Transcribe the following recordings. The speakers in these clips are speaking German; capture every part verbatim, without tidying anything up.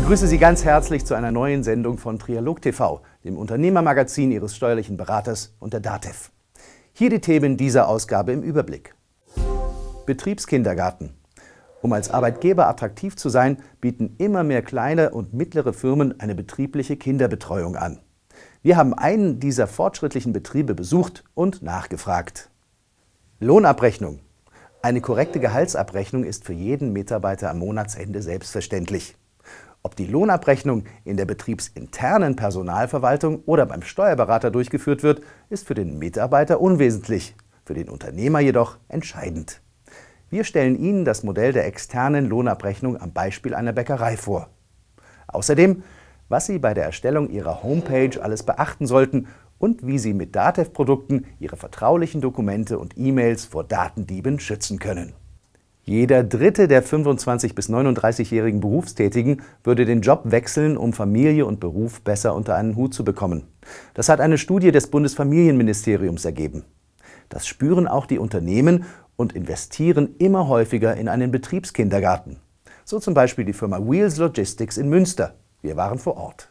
begrüße Sie ganz herzlich zu einer neuen Sendung von Trialog T V, dem Unternehmermagazin Ihres steuerlichen Beraters und der DATEV. Hier die Themen dieser Ausgabe im Überblick. Betriebskindergarten. Um als Arbeitgeber attraktiv zu sein, bieten immer mehr kleine und mittlere Firmen eine betriebliche Kinderbetreuung an. Wir haben einen dieser fortschrittlichen Betriebe besucht und nachgefragt. Lohnabrechnung. Eine korrekte Gehaltsabrechnung ist für jeden Mitarbeiter am Monatsende selbstverständlich. Ob die Lohnabrechnung in der betriebsinternen Personalverwaltung oder beim Steuerberater durchgeführt wird, ist für den Mitarbeiter unwesentlich, für den Unternehmer jedoch entscheidend. Wir stellen Ihnen das Modell der externen Lohnabrechnung am Beispiel einer Bäckerei vor. Außerdem, was Sie bei der Erstellung Ihrer Homepage alles beachten sollten und wie Sie mit DATEV-Produkten Ihre vertraulichen Dokumente und E-Mails vor Datendieben schützen können. Jeder dritte der fünfundzwanzig- bis neununddreißigjährigen Berufstätigen würde den Job wechseln, um Familie und Beruf besser unter einen Hut zu bekommen. Das hat eine Studie des Bundesfamilienministeriums ergeben. Das spüren auch die Unternehmen und investieren immer häufiger in einen Betriebskindergarten. So zum Beispiel die Firma Wheels Logistics in Münster. Wir waren vor Ort.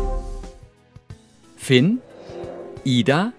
Finn, Ida,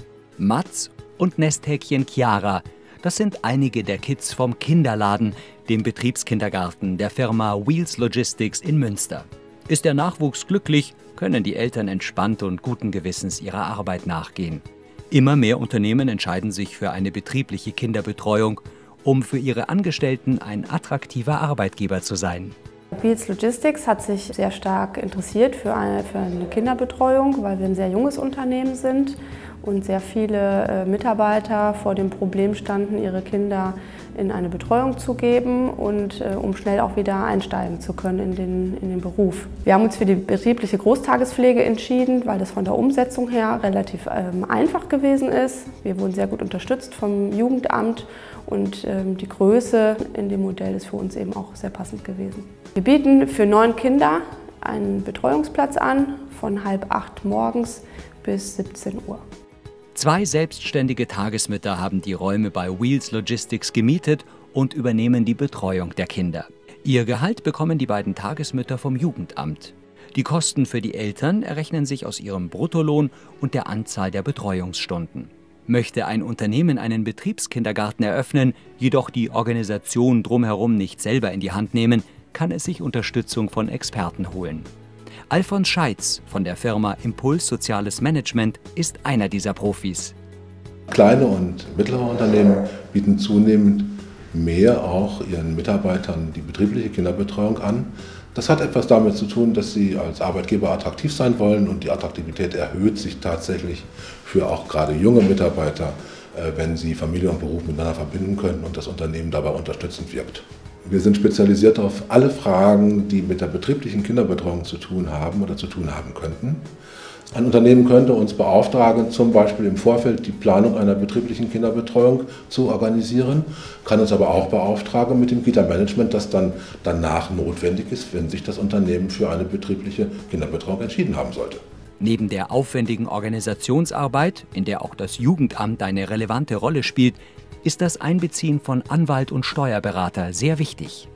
Mats und Nesthäkchen Chiara. Das sind einige der Kids vom Kinderladen, dem Betriebskindergarten der Firma Wheels Logistics in Münster. Ist der Nachwuchs glücklich, können die Eltern entspannt und guten Gewissens ihrer Arbeit nachgehen. Immer mehr Unternehmen entscheiden sich für eine betriebliche Kinderbetreuung, um für ihre Angestellten ein attraktiver Arbeitgeber zu sein. Wheels Logistics hat sich sehr stark interessiert für eine, für eine Kinderbetreuung, weil wir ein sehr junges Unternehmen sind und sehr viele äh, Mitarbeiter vor dem Problem standen, ihre Kinder in eine Betreuung zu geben und äh, um schnell auch wieder einsteigen zu können in den, in den Beruf. Wir haben uns für die betriebliche Großtagespflege entschieden, weil das von der Umsetzung her relativ ähm, einfach gewesen ist. Wir wurden sehr gut unterstützt vom Jugendamt und ähm, die Größe in dem Modell ist für uns eben auch sehr passend gewesen. Wir bieten für neun Kinder einen Betreuungsplatz an, von halb acht morgens bis siebzehn Uhr. Zwei selbstständige Tagesmütter haben die Räume bei Wheels Logistics gemietet und übernehmen die Betreuung der Kinder. Ihr Gehalt bekommen die beiden Tagesmütter vom Jugendamt. Die Kosten für die Eltern errechnen sich aus ihrem Bruttolohn und der Anzahl der Betreuungsstunden. Möchte ein Unternehmen einen Betriebskindergarten eröffnen, jedoch die Organisation drumherum nicht selber in die Hand nehmen, kann es sich Unterstützung von Experten holen. Alfons Scheitz von der Firma Impuls Soziales Management ist einer dieser Profis. Kleine und mittlere Unternehmen bieten zunehmend mehr auch ihren Mitarbeitern die betriebliche Kinderbetreuung an. Das hat etwas damit zu tun, dass sie als Arbeitgeber attraktiv sein wollen und die Attraktivität erhöht sich tatsächlich für auch gerade junge Mitarbeiter, wenn sie Familie und Beruf miteinander verbinden können und das Unternehmen dabei unterstützend wirkt. Wir sind spezialisiert auf alle Fragen, die mit der betrieblichen Kinderbetreuung zu tun haben oder zu tun haben könnten. Ein Unternehmen könnte uns beauftragen, zum Beispiel im Vorfeld die Planung einer betrieblichen Kinderbetreuung zu organisieren, kann uns aber auch beauftragen mit dem Kita-Management, das dann danach notwendig ist, wenn sich das Unternehmen für eine betriebliche Kinderbetreuung entschieden haben sollte. Neben der aufwendigen Organisationsarbeit, in der auch das Jugendamt eine relevante Rolle spielt, ist das Einbeziehen von Anwalt und Steuerberater sehr wichtig.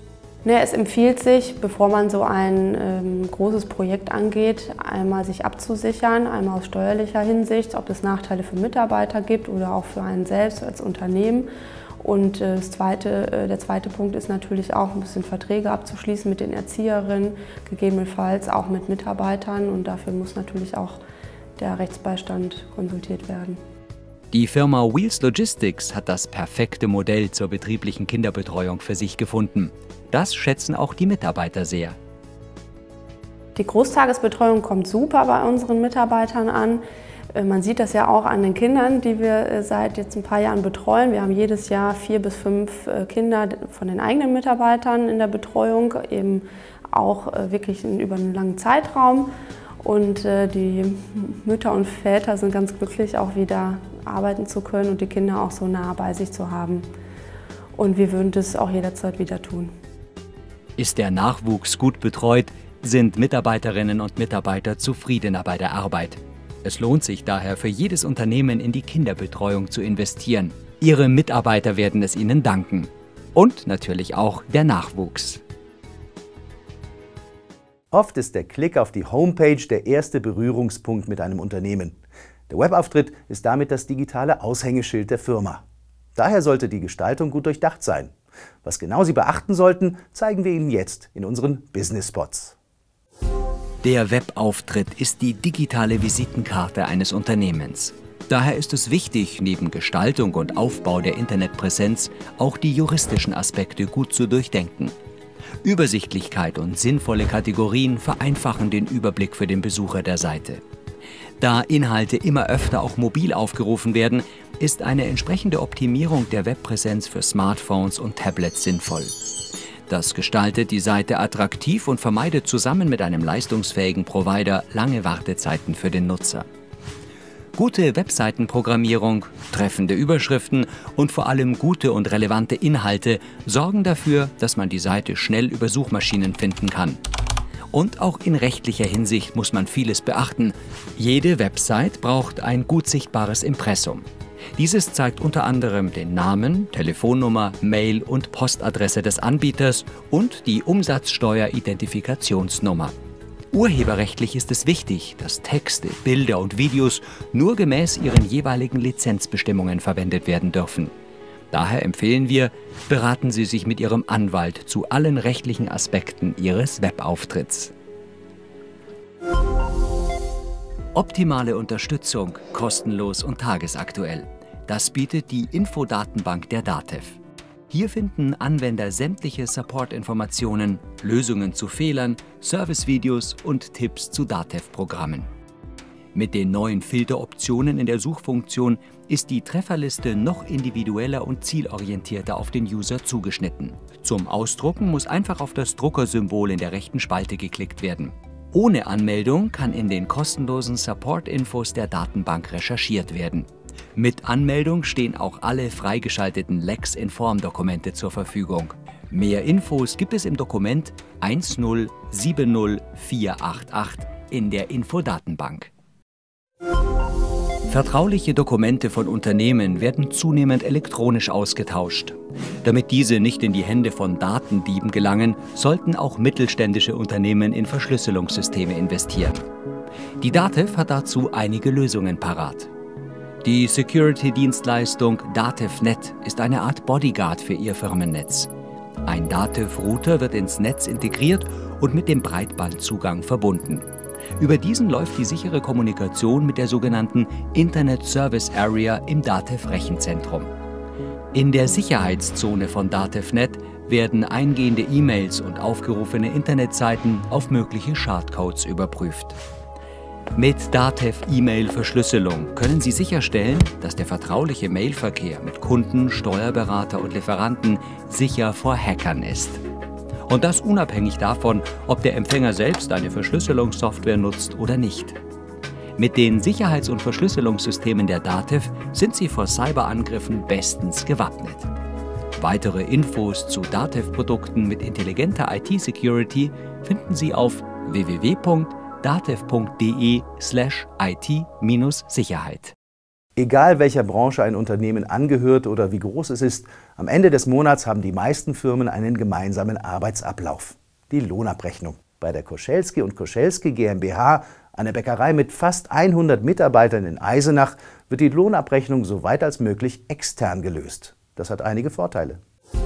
Ne, es empfiehlt sich, bevor man so ein ähm, großes Projekt angeht, einmal sich abzusichern, einmal aus steuerlicher Hinsicht, ob es Nachteile für Mitarbeiter gibt oder auch für einen selbst als Unternehmen. Und äh, das zweite, äh, der zweite Punkt ist natürlich auch, ein bisschen Verträge abzuschließen mit den Erzieherinnen, gegebenenfalls auch mit Mitarbeitern. Und dafür muss natürlich auch der Rechtsbeistand konsultiert werden. Die Firma Wheels Logistics hat das perfekte Modell zur betrieblichen Kinderbetreuung für sich gefunden. Das schätzen auch die Mitarbeiter sehr. Die Großtagesbetreuung kommt super bei unseren Mitarbeitern an. Man sieht das ja auch an den Kindern, die wir seit jetzt ein paar Jahren betreuen. Wir haben jedes Jahr vier bis fünf Kinder von den eigenen Mitarbeitern in der Betreuung, eben auch wirklich über einen langen Zeitraum. Und die Mütter und Väter sind ganz glücklich, auch wieder arbeiten zu können und die Kinder auch so nah bei sich zu haben. Und wir würden das auch jederzeit wieder tun. Ist der Nachwuchs gut betreut, sind Mitarbeiterinnen und Mitarbeiter zufriedener bei der Arbeit. Es lohnt sich daher für jedes Unternehmen in die Kinderbetreuung zu investieren. Ihre Mitarbeiter werden es Ihnen danken. Und natürlich auch der Nachwuchs. Oft ist der Klick auf die Homepage der erste Berührungspunkt mit einem Unternehmen. Der Webauftritt ist damit das digitale Aushängeschild der Firma. Daher sollte die Gestaltung gut durchdacht sein. Was genau Sie beachten sollten, zeigen wir Ihnen jetzt in unseren Business Spots. Der Webauftritt ist die digitale Visitenkarte eines Unternehmens. Daher ist es wichtig, neben Gestaltung und Aufbau der Internetpräsenz auch die juristischen Aspekte gut zu durchdenken. Übersichtlichkeit und sinnvolle Kategorien vereinfachen den Überblick für den Besucher der Seite. Da Inhalte immer öfter auch mobil aufgerufen werden, ist eine entsprechende Optimierung der Webpräsenz für Smartphones und Tablets sinnvoll. Das gestaltet die Seite attraktiv und vermeidet zusammen mit einem leistungsfähigen Provider lange Wartezeiten für den Nutzer. Gute Webseitenprogrammierung, treffende Überschriften und vor allem gute und relevante Inhalte sorgen dafür, dass man die Seite schnell über Suchmaschinen finden kann. Und auch in rechtlicher Hinsicht muss man vieles beachten. Jede Website braucht ein gut sichtbares Impressum. Dieses zeigt unter anderem den Namen, Telefonnummer, Mail und Postadresse des Anbieters und die Umsatzsteuer-Identifikationsnummer. Urheberrechtlich ist es wichtig, dass Texte, Bilder und Videos nur gemäß ihren jeweiligen Lizenzbestimmungen verwendet werden dürfen. Daher empfehlen wir, beraten Sie sich mit Ihrem Anwalt zu allen rechtlichen Aspekten Ihres Webauftritts. Optimale Unterstützung, kostenlos und tagesaktuell. Das bietet die Infodatenbank der DATEV. Hier finden Anwender sämtliche Support-Informationen, Lösungen zu Fehlern, Servicevideos und Tipps zu DATEV-Programmen. Mit den neuen Filteroptionen in der Suchfunktion ist die Trefferliste noch individueller und zielorientierter auf den User zugeschnitten. Zum Ausdrucken muss einfach auf das Druckersymbol in der rechten Spalte geklickt werden. Ohne Anmeldung kann in den kostenlosen Support-Infos der Datenbank recherchiert werden. Mit Anmeldung stehen auch alle freigeschalteten Lex-Inform-Dokumente zur Verfügung. Mehr Infos gibt es im Dokument eins null sieben null vier acht acht in der Infodatenbank. Vertrauliche Dokumente von Unternehmen werden zunehmend elektronisch ausgetauscht. Damit diese nicht in die Hände von Datendieben gelangen, sollten auch mittelständische Unternehmen in Verschlüsselungssysteme investieren. Die DATEV hat dazu einige Lösungen parat. Die Security-Dienstleistung DATEVnet ist eine Art Bodyguard für Ihr Firmennetz. Ein DATEV-Router wird ins Netz integriert und mit dem Breitbandzugang verbunden. Über diesen läuft die sichere Kommunikation mit der sogenannten Internet Service Area im DATEV-Rechenzentrum. In der Sicherheitszone von DATEVnet werden eingehende E-Mails und aufgerufene Internetseiten auf mögliche Schadcodes überprüft. Mit DATEV-E-Mail-Verschlüsselung können Sie sicherstellen, dass der vertrauliche Mailverkehr mit Kunden, Steuerberater und Lieferanten sicher vor Hackern ist. Und das unabhängig davon, ob der Empfänger selbst eine Verschlüsselungssoftware nutzt oder nicht. Mit den Sicherheits- und Verschlüsselungssystemen der DATEV sind Sie vor Cyberangriffen bestens gewappnet. Weitere Infos zu DATEV-Produkten mit intelligenter I T-Security finden Sie auf w w w punkt datev punkt de slash I T Sicherheit. Egal welcher Branche ein Unternehmen angehört oder wie groß es ist, am Ende des Monats haben die meisten Firmen einen gemeinsamen Arbeitsablauf: die Lohnabrechnung. Bei der Koschelski und Koschelski GmbH, einer Bäckerei mit fast hundert Mitarbeitern in Eisenach, wird die Lohnabrechnung so weit als möglich extern gelöst. Das hat einige Vorteile.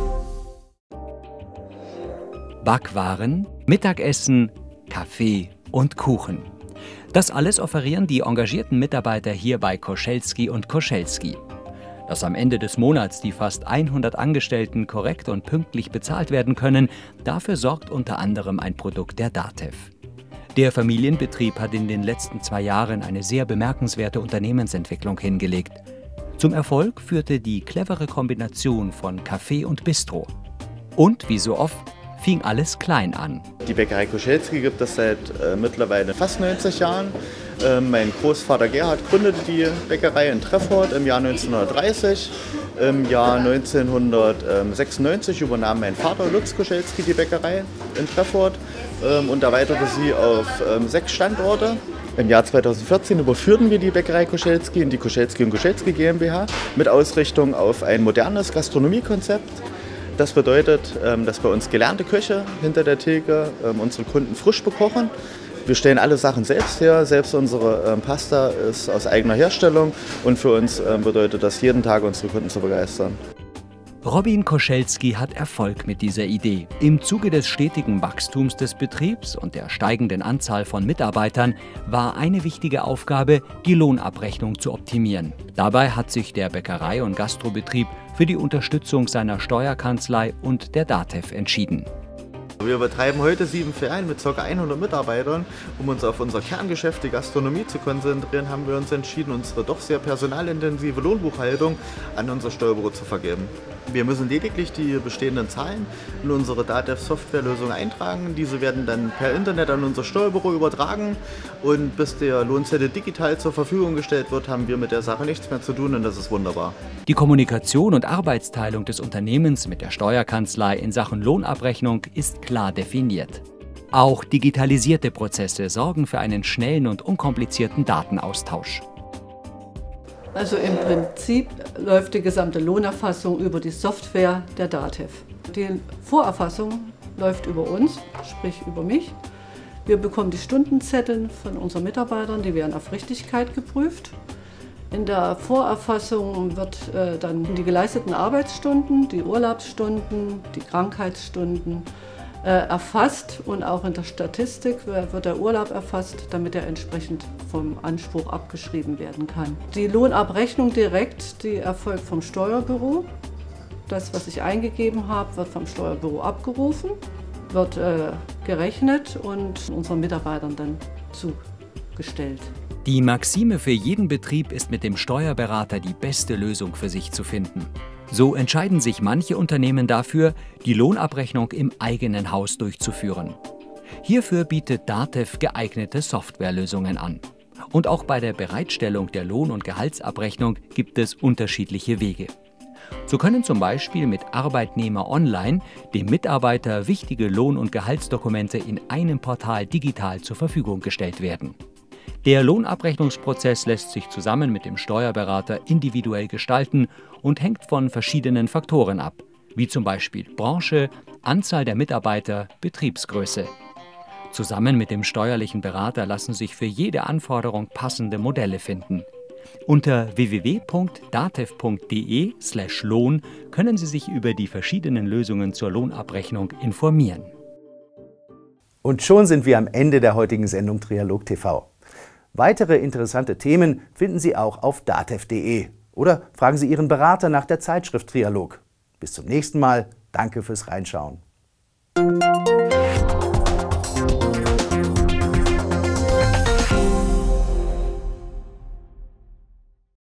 Backwaren, Mittagessen, Kaffee und Kuchen. Das alles offerieren die engagierten Mitarbeiter hier bei Koschelski und Koschelski. Dass am Ende des Monats die fast hundert Angestellten korrekt und pünktlich bezahlt werden können, dafür sorgt unter anderem ein Produkt der DATEV. Der Familienbetrieb hat in den letzten zwei Jahren eine sehr bemerkenswerte Unternehmensentwicklung hingelegt. Zum Erfolg führte die clevere Kombination von Café und Bistro. Und wie so oft fing alles klein an. Die Bäckerei Koschelski gibt es seit äh, mittlerweile fast neunzig Jahren. Äh, mein Großvater Gerhard gründete die Bäckerei in Treffort im Jahr neunzehnhundertdreißig. Im Jahr neunzehnhundertsechsundneunzig übernahm mein Vater Lutz Koschelski die Bäckerei in Treffort ähm, und erweiterte sie auf ähm, sechs Standorte. Im Jahr zweitausendvierzehn überführten wir die Bäckerei Koschelski in die Koschelski und Koschelski GmbH mit Ausrichtung auf ein modernes Gastronomiekonzept. Das bedeutet, dass bei uns gelernte Köche hinter der Theke unsere Kunden frisch bekochen. Wir stellen alle Sachen selbst her, selbst unsere Pasta ist aus eigener Herstellung und für uns bedeutet das, jeden Tag unsere Kunden zu begeistern. Robin Koschelski hat Erfolg mit dieser Idee. Im Zuge des stetigen Wachstums des Betriebs und der steigenden Anzahl von Mitarbeitern war eine wichtige Aufgabe, die Lohnabrechnung zu optimieren. Dabei hat sich der Bäckerei- und Gastrobetrieb für die Unterstützung seiner Steuerkanzlei und der DATEV entschieden. Wir betreiben heute sieben Filialen mit ca. hundert Mitarbeitern. Um uns auf unser Kerngeschäft, die Gastronomie, zu konzentrieren, haben wir uns entschieden, unsere doch sehr personalintensive Lohnbuchhaltung an unser Steuerbüro zu vergeben. Wir müssen lediglich die bestehenden Zahlen in unsere DATEV-Softwarelösung eintragen. Diese werden dann per Internet an unser Steuerbüro übertragen und bis der Lohnzettel digital zur Verfügung gestellt wird, haben wir mit der Sache nichts mehr zu tun und das ist wunderbar. Die Kommunikation und Arbeitsteilung des Unternehmens mit der Steuerkanzlei in Sachen Lohnabrechnung ist klar definiert. Auch digitalisierte Prozesse sorgen für einen schnellen und unkomplizierten Datenaustausch. Also im Prinzip läuft die gesamte Lohnerfassung über die Software der DATEV. Die Vorerfassung läuft über uns, sprich über mich. Wir bekommen die Stundenzettel von unseren Mitarbeitern, die werden auf Richtigkeit geprüft. In der Vorerfassung wird äh, dann die geleisteten Arbeitsstunden, die Urlaubsstunden, die Krankheitsstunden äh, erfasst und auch in der Statistik wird der Urlaub erfasst, damit er entsprechend vom Anspruch abgeschrieben werden kann. Die Lohnabrechnung direkt, die erfolgt vom Steuerbüro. Das, was ich eingegeben habe, wird vom Steuerbüro abgerufen, wird äh, gerechnet und unseren Mitarbeitern dann zugestellt. Die Maxime für jeden Betrieb ist, mit dem Steuerberater die beste Lösung für sich zu finden. So entscheiden sich manche Unternehmen dafür, die Lohnabrechnung im eigenen Haus durchzuführen. Hierfür bietet DATEV geeignete Softwarelösungen an. Und auch bei der Bereitstellung der Lohn- und Gehaltsabrechnung gibt es unterschiedliche Wege. So können zum Beispiel mit Arbeitnehmer Online dem Mitarbeiter wichtige Lohn- und Gehaltsdokumente in einem Portal digital zur Verfügung gestellt werden. Der Lohnabrechnungsprozess lässt sich zusammen mit dem Steuerberater individuell gestalten und hängt von verschiedenen Faktoren ab, wie zum Beispiel Branche, Anzahl der Mitarbeiter, Betriebsgröße. Zusammen mit dem steuerlichen Berater lassen sich für jede Anforderung passende Modelle finden. Unter w w w punkt datev punkt de slash lohn können Sie sich über die verschiedenen Lösungen zur Lohnabrechnung informieren. Und schon sind wir am Ende der heutigen Sendung Trialog T V. Weitere interessante Themen finden Sie auch auf datev punkt de oder fragen Sie Ihren Berater nach der Zeitschrift Trialog. Bis zum nächsten Mal. Danke fürs Reinschauen.